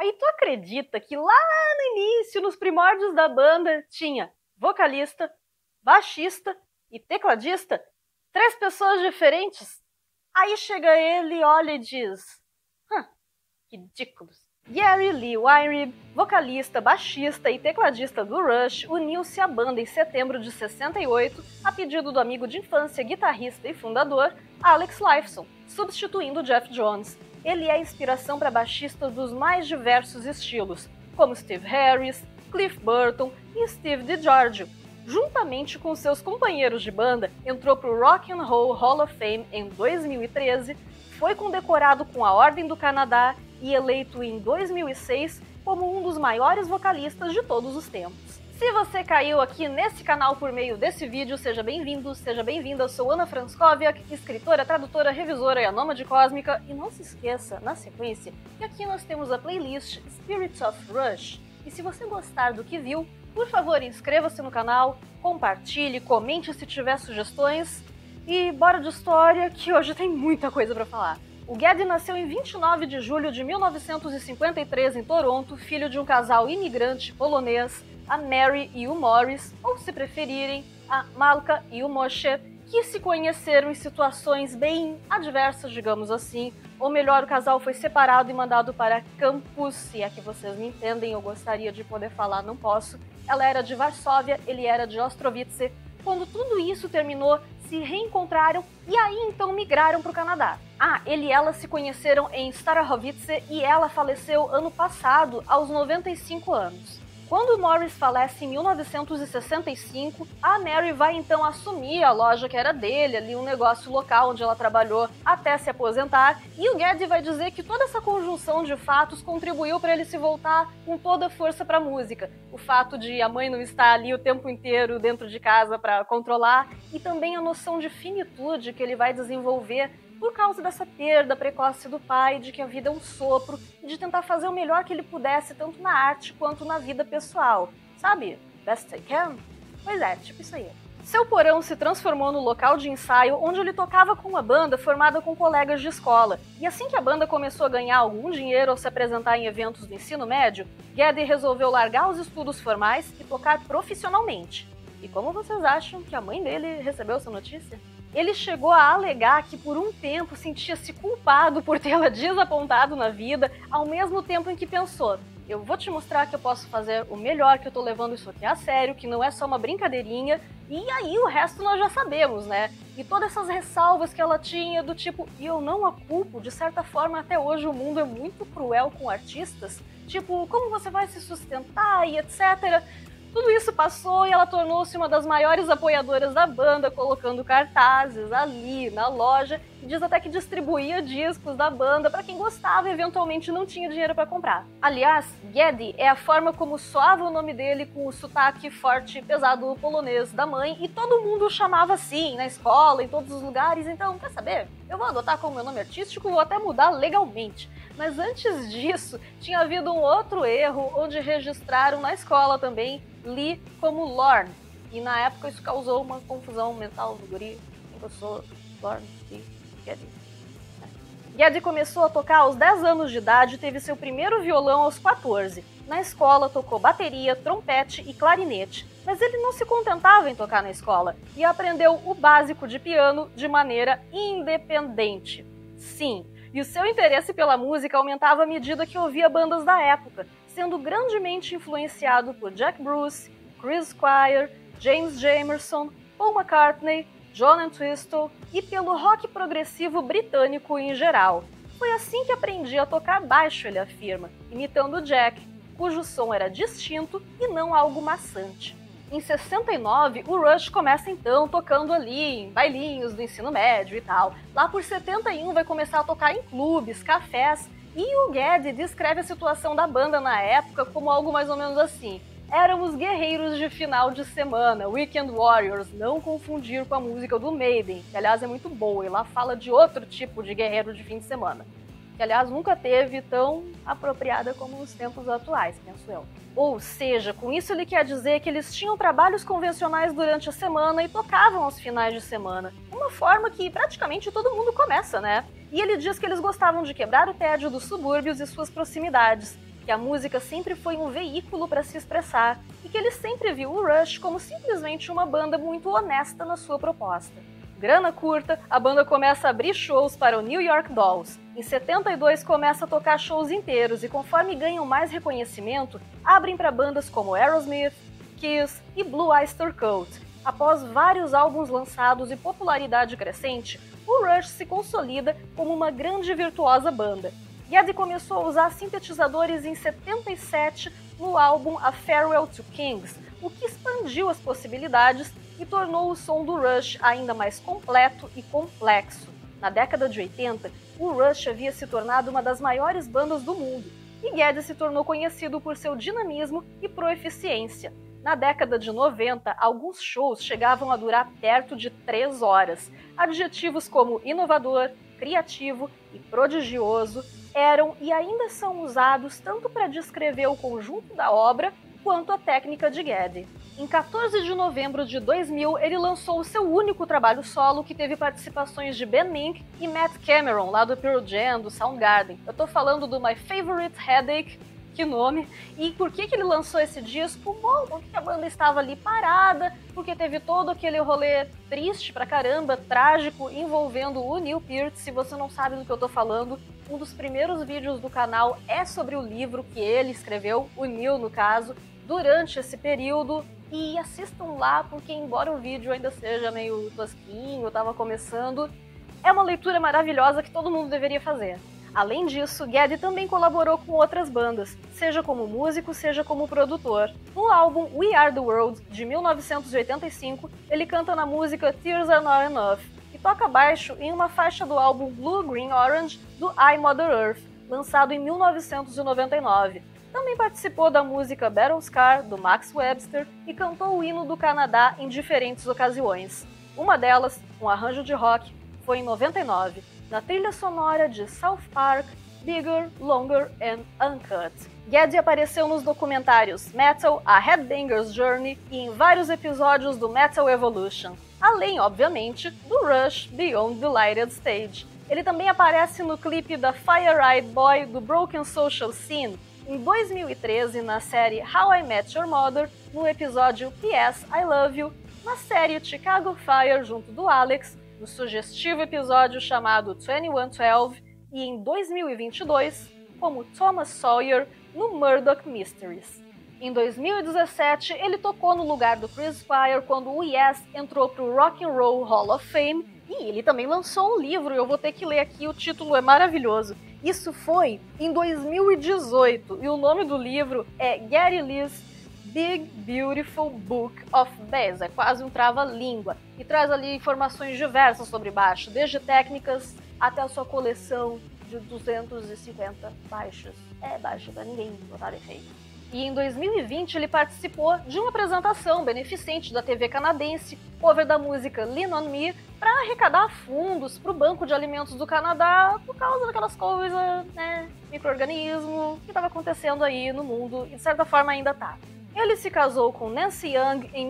Aí tu acredita que lá no início, nos primórdios da banda, tinha vocalista, baixista e tecladista? 3 pessoas diferentes? Aí chega ele, olha e diz... ridículos. Gary Lee Weinrib, vocalista, baixista e tecladista do Rush, uniu-se à banda em setembro de 68, a pedido do amigo de infância, guitarrista e fundador, Alex Lifeson, substituindo Jeff Jones. Ele é a inspiração para baixistas dos mais diversos estilos, como Steve Harris, Cliff Burton e Steve DiGiorgio. Juntamente com seus companheiros de banda, entrou para o Rock and Roll Hall of Fame em 2013, foi condecorado com a Ordem do Canadá e eleito em 2006 como um dos maiores vocalistas de todos os tempos. Se você caiu aqui nesse canal por meio desse vídeo, seja bem-vindo, seja bem-vinda. Eu sou Ana Franskowiak, escritora, tradutora, revisora e a nômade cósmica. E não se esqueça, na sequência, que aqui nós temos a playlist Spirits of Rush. E se você gostar do que viu, por favor, inscreva-se no canal, compartilhe, comente se tiver sugestões. E bora de história, que hoje tem muita coisa para falar. O Geddy nasceu em 29 de julho de 1953 em Toronto, filho de um casal imigrante polonês, a Mary e o Morris, ou se preferirem, a Malka e o Moshe, que se conheceram em situações bem adversas, digamos assim. Ou melhor, o casal foi separado e mandado para campus, se é que vocês me entendem, eu gostaria de poder falar, não posso. Ela era de Varsóvia, ele era de Ostrowice. Quando tudo isso terminou, se reencontraram e aí então migraram para o Canadá. Ele e ela se conheceram em Starahovice e ela faleceu ano passado, aos 95 anos. Quando Morris falece em 1965, a Mary vai então assumir a loja que era dele, ali um negócio local onde ela trabalhou até se aposentar, e o Geddy vai dizer que toda essa conjunção de fatos contribuiu para ele se voltar com toda a força para a música. O fato de a mãe não estar ali o tempo inteiro dentro de casa para controlar, e também a noção de finitude que ele vai desenvolver por causa dessa perda precoce do pai, de que a vida é um sopro, e de tentar fazer o melhor que ele pudesse, tanto na arte quanto na vida pessoal. Sabe? Best I can? Pois é, tipo isso aí. Seu porão se transformou no local de ensaio onde ele tocava com uma banda formada com colegas de escola. E assim que a banda começou a ganhar algum dinheiro ao se apresentar em eventos do ensino médio, Geddy resolveu largar os estudos formais e tocar profissionalmente. E como vocês acham que a mãe dele recebeu essa notícia? Ele chegou a alegar que por um tempo sentia-se culpado por tê-la desapontado na vida, ao mesmo tempo em que pensou: eu vou te mostrar que eu posso fazer o melhor, que eu tô levando isso aqui a sério, que não é só uma brincadeirinha, e aí o resto nós já sabemos, né? E todas essas ressalvas que ela tinha do tipo, e eu não a culpo, de certa forma até hoje o mundo é muito cruel com artistas, tipo, como você vai se sustentar e etc. Tudo isso passou e ela tornou-se uma das maiores apoiadoras da banda, colocando cartazes ali na loja, e diz até que distribuía discos da banda para quem gostava e eventualmente não tinha dinheiro para comprar. Aliás, Geddy é a forma como soava o nome dele com o sotaque forte e pesado polonês da mãe, e todo mundo o chamava assim, na escola, em todos os lugares. Então, quer saber? Eu vou adotar como meu nome artístico, vou até mudar legalmente. Mas antes disso, tinha havido um outro erro, onde registraram na escola também Lee como Lorne. E na época isso causou uma confusão mental do guri. Eu sou Lorne e Geddy. Geddy começou a tocar aos 10 anos de idade e teve seu primeiro violão aos 14. Na escola tocou bateria, trompete e clarinete. Mas ele não se contentava em tocar na escola e aprendeu o básico de piano de maneira independente. Sim, e o seu interesse pela música aumentava à medida que ouvia bandas da época, sendo grandemente influenciado por Jack Bruce, Chris Squire, James Jamerson, Paul McCartney, John Entwistle e pelo rock progressivo britânico em geral. Foi assim que aprendi a tocar baixo, ele afirma, imitando Jack, cujo som era distinto e não algo maçante. Em 69, o Rush começa então tocando ali em bailinhos do ensino médio e tal. Lá por 71 vai começar a tocar em clubes, cafés, e o Geddy descreve a situação da banda na época como algo mais ou menos assim: éramos guerreiros de final de semana, Weekend Warriors, não confundir com a música do Maiden, que aliás é muito boa, e lá fala de outro tipo de guerreiro de fim de semana, que aliás nunca teve tão apropriada como nos tempos atuais, penso eu. Ou seja, com isso ele quer dizer que eles tinham trabalhos convencionais durante a semana e tocavam aos finais de semana. Uma forma que praticamente todo mundo começa, né? E ele diz que eles gostavam de quebrar o tédio dos subúrbios e suas proximidades. que a música sempre foi um veículo para se expressar e que ele sempre viu o Rush como simplesmente uma banda muito honesta na sua proposta. Grana curta, a banda começa a abrir shows para o New York Dolls. Em 72 começa a tocar shows inteiros e conforme ganham mais reconhecimento, abrem para bandas como Aerosmith, Kiss e Blue Oyster Cult. Após vários álbuns lançados e popularidade crescente, o Rush se consolida como uma grande e virtuosa banda. Geddy começou a usar sintetizadores em 77 no álbum A Farewell to Kings, o que expandiu as possibilidades e tornou o som do Rush ainda mais completo e complexo. Na década de 80, o Rush havia se tornado uma das maiores bandas do mundo, e Geddy se tornou conhecido por seu dinamismo e proeficiência. Na década de 90, alguns shows chegavam a durar perto de 3 horas. Adjetivos como inovador, criativo e prodigioso eram e ainda são usados tanto para descrever o conjunto da obra quanto a técnica de Geddy. Em 14 de novembro de 2000, ele lançou o seu único trabalho solo, que teve participações de Ben Mink e Matt Cameron, lá do Pearl Jam, do Soundgarden. Eu tô falando do My Favorite Headache, que nome, e por que ele lançou esse disco? Bom, porque a banda estava ali parada, porque teve todo aquele rolê triste pra caramba, trágico, envolvendo o Neil Peart. Se você não sabe do que eu tô falando, um dos primeiros vídeos do canal é sobre o livro que ele escreveu, o Neil no caso, durante esse período. E assistam lá, porque embora o vídeo ainda seja meio tosquinho, tava começando, é uma leitura maravilhosa que todo mundo deveria fazer. Além disso, Geddy também colaborou com outras bandas, seja como músico, seja como produtor. No álbum We Are The World, de 1985, ele canta na música Tears Are Not Enough, e toca baixo em uma faixa do álbum Blue, Green, Orange, do I, Mother Earth, lançado em 1999. Também participou da música Battle Scar, do Max Webster, e cantou o hino do Canadá em diferentes ocasiões. Uma delas, um arranjo de rock, foi em 99, na trilha sonora de South Park, Bigger, Longer and Uncut. Geddy apareceu nos documentários Metal, A Headbanger's Journey e em vários episódios do Metal Evolution, além, obviamente, do Rush Beyond the Lighted Stage. Ele também aparece no clipe da Fire-Eyed Boy do Broken Social Scene, em 2013 na série How I Met Your Mother, no episódio P.S. I Love You, na série Chicago Fire junto do Alex, no sugestivo episódio chamado 2112, e em 2022 como Thomas Sawyer no Murdoch Mysteries. Em 2017, ele tocou no lugar do Chris Squire quando o Yes entrou para o Rock and Roll Hall of Fame, e ele também lançou um livro, eu vou ter que ler aqui, o título é maravilhoso. Isso foi em 2018, e o nome do livro é Geddy Lee's Big Beautiful Book of Bass, é quase um trava-língua, e traz ali informações diversas sobre baixo, desde técnicas até a sua coleção de 250 baixos. É baixo pra ninguém botar efeito. E em 2020 ele participou de uma apresentação beneficente da TV canadense, cover da música Lean On Me, para arrecadar fundos para o Banco de Alimentos do Canadá por causa daquelas coisas, né, micro-organismo que estava acontecendo aí no mundo e de certa forma ainda tá. Ele se casou com Nancy Young em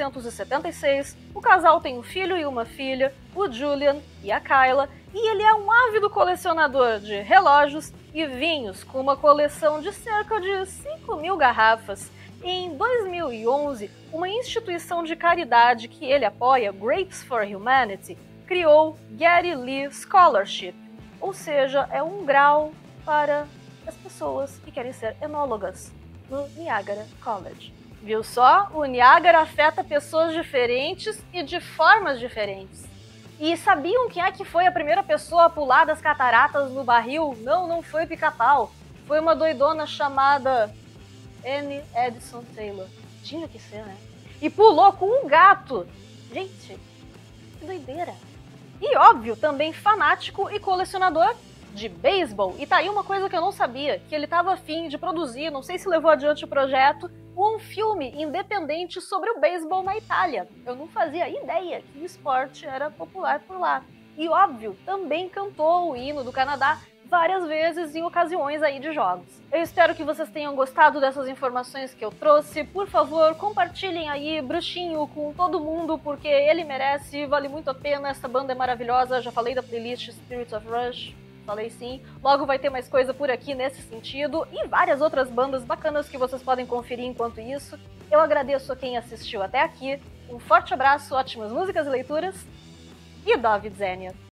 1976, o casal tem um filho e uma filha, o Julian e a Kyla, e ele é um ávido colecionador de relógios e vinhos, com uma coleção de cerca de 5.000 garrafas. E em 2011, uma instituição de caridade que ele apoia, Grapes for Humanity, criou Geddy Lee Scholarship, ou seja, é um grau para as pessoas que querem ser enólogas no Niagara College. Viu só? O Niagara afeta pessoas diferentes e de formas diferentes. E sabiam quem é que foi a primeira pessoa a pular das cataratas no barril? Não foi Pica-Pau. Foi uma doidona chamada Anne Edison Taylor. Tinha que ser, né? E pulou com um gato. Gente, que doideira. E óbvio, também fanático e colecionador de beisebol. E tá aí uma coisa que eu não sabia, que ele tava afim de produzir, não sei se levou adiante o projeto, um filme independente sobre o beisebol na Itália. Eu não fazia ideia que o esporte era popular por lá. E óbvio, também cantou o hino do Canadá várias vezes em ocasiões aí de jogos. Eu espero que vocês tenham gostado dessas informações que eu trouxe. Por favor, compartilhem aí Bruxinho com todo mundo, porque ele merece, vale muito a pena, essa banda é maravilhosa. Já falei da playlist Spirits of Rush. Falei sim. Logo vai ter mais coisa por aqui nesse sentido e várias outras bandas bacanas que vocês podem conferir enquanto isso. Eu agradeço a quem assistiu até aqui. Um forte abraço, ótimas músicas e leituras. E David Zenia.